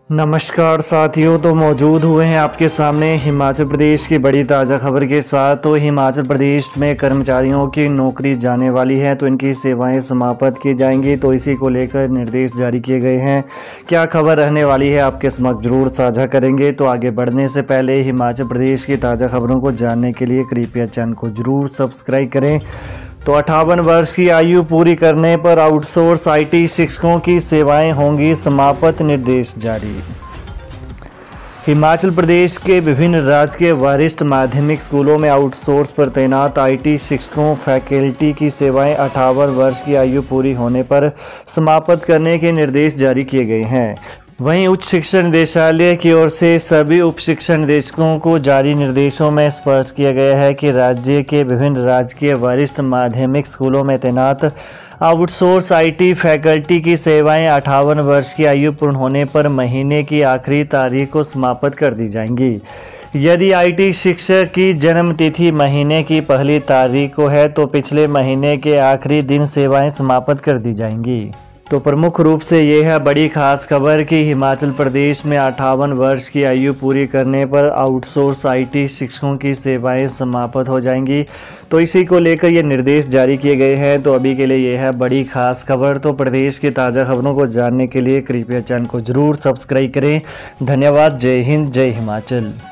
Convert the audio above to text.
नमस्कार साथियों, तो मौजूद हुए हैं आपके सामने हिमाचल प्रदेश की बड़ी ताज़ा खबर के साथ। तो हिमाचल प्रदेश में कर्मचारियों की नौकरी जाने वाली है, तो इनकी सेवाएं समाप्त की जाएंगी। तो इसी को लेकर निर्देश जारी किए गए हैं। क्या खबर रहने वाली है आपके समक्ष ज़रूर साझा करेंगे। तो आगे बढ़ने से पहले हिमाचल प्रदेश की ताज़ा खबरों को जानने के लिए कृपया चैनल को ज़रूर सब्सक्राइब करें। तो 58 वर्ष की आयु पूरी करने पर आउटसोर्स आईटी शिक्षकों की सेवाएं होंगी समाप्त, निर्देश जारी। हिमाचल प्रदेश के विभिन्न राजकीय वरिष्ठ माध्यमिक स्कूलों में आउटसोर्स पर तैनात आईटी शिक्षकों फैकल्टी की सेवाएं 58 वर्ष की आयु पूरी होने पर समाप्त करने के निर्देश जारी किए गए हैं। वहीं उच्च शिक्षा निदेशालय की ओर से सभी उप शिक्षा निदेशकों को जारी निर्देशों में स्पष्ट किया गया है कि राज्य के विभिन्न राजकीय वरिष्ठ माध्यमिक स्कूलों में तैनात आउटसोर्स आईटी फैकल्टी की सेवाएं 58 वर्ष की आयु पूर्ण होने पर महीने की आखिरी तारीख को समाप्त कर दी जाएंगी। यदि आईटी शिक्षक की जन्म तिथि महीने की पहली तारीख को है तो पिछले महीने के आखिरी दिन सेवाएं समाप्त कर दी जाएंगी। तो प्रमुख रूप से ये है बड़ी खास खबर कि हिमाचल प्रदेश में 58 वर्ष की आयु पूरी करने पर आउटसोर्स आईटी शिक्षकों की सेवाएं समाप्त हो जाएंगी। तो इसी को लेकर ये निर्देश जारी किए गए हैं। तो अभी के लिए ये है बड़ी खास खबर। तो प्रदेश की ताज़ा खबरों को जानने के लिए कृपया चैनल को ज़रूर सब्सक्राइब करें। धन्यवाद। जय हिंद, जय हिमाचल।